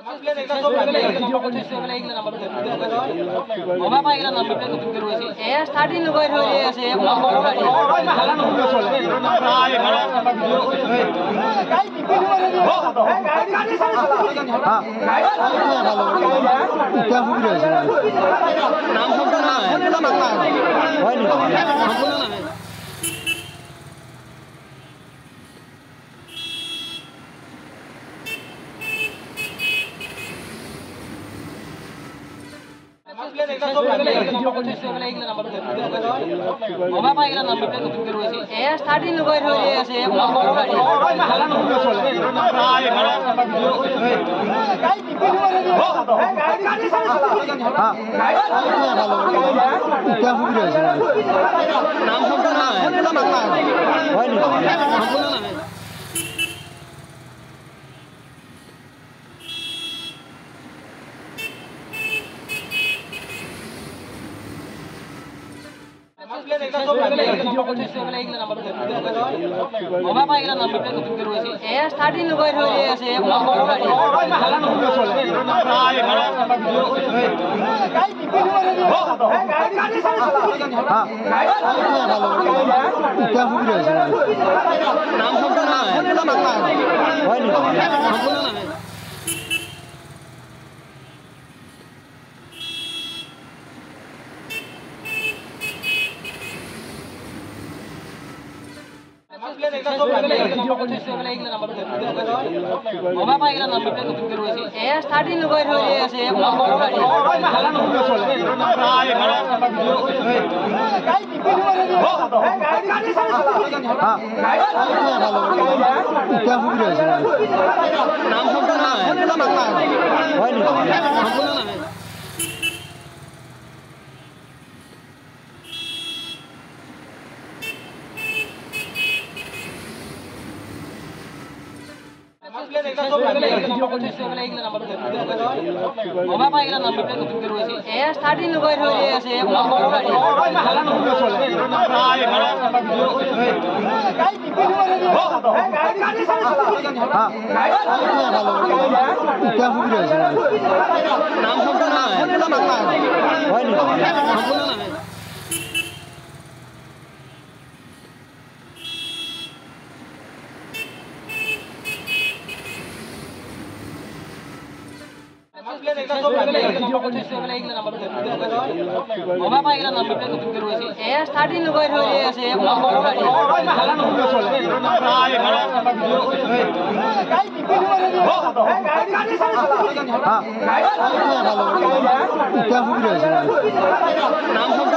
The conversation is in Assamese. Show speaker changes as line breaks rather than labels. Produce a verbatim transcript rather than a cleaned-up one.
স্টার্টিং লগাই থৈ আছে এক নম্বৰ গাড়ী নাম সম্পূর্ণ হয়নি সম্পূর্ণ নামে স্টার্টিং লগাই থৈ আছে এক নম্বৰ গাড়ী নাম সম্পূর্ণ হয়নি সম্পূর্ণ নামে স্টার্টিং লগাই থৈ আছে এক নম্বৰ গাড়ী নাম সম্পূর্ণ হয়নি সম্পূর্ণ নামে স্টার্টিং লগাই থৈ আছে এক নম্বৰ গাড়ী নাম সম্পূর্ণ হয়নি সম্পূর্ণ নামে স্টার্টিং লগাই থৈ আছে এক নম্বৰ গাড়ী নাম সম্পূর্ণ হয়নি সম্পূর্ণ নামে স্টার্টিং লগাই থৈ আছে এক নম্বৰ গাড়ী নাম